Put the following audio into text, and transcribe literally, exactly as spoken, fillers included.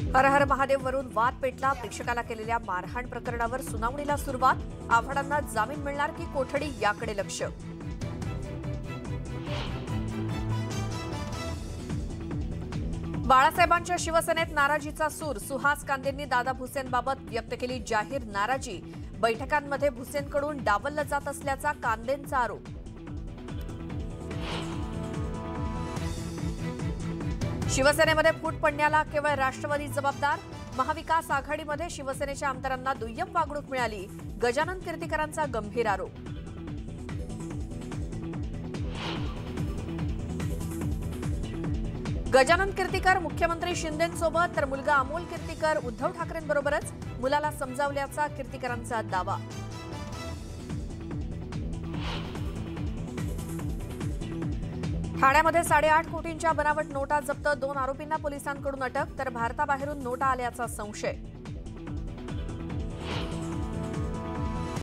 हर हर महादेव वरून वाद पेटला। प्रेक्षकाला केलेल्या मारहाण प्रकरणावर सुनावणीला सुरुवात। आव्हाडांना जामीन मिळणार की कोठडी याकडे लक्ष। बाळासाहेबांच्या शिवसेनेत नाराजीचा सूर। सुहास कांदेंनी दादा भुसेंबाबत व्यक्त केली जाहीर नाराजी। बैठकांमध्ये भुसेंकडून डावललं जात असल्याचा कांदेंचा आरोप। शिवसेनेमध्ये फूट पडण्याला केवळ राष्ट्रवादी जबाबदार। महाविकास आघाडीमध्ये शिवसेनेच्या आमदारांना दुय्यम वागणूक मिळाली। गजानन कीर्तिकरांचा गंभीर आरोप। गजानन कीर्तिकर मुख्यमंत्री शिंदेंसोबत तर मुलगा अमोल कीर्तिकर उद्धव ठाकरेंबरोबरच। मुलाला समजावल्याचा कीर्तिकरांचा दावा। ठाण्यामध्ये साडेआठ कोटींच्या बनावट नोटा जप्त। दोन आरोपींना पोलिसांकडून अटक तर भारताबाहेरून नोटा आल्याचा संशय।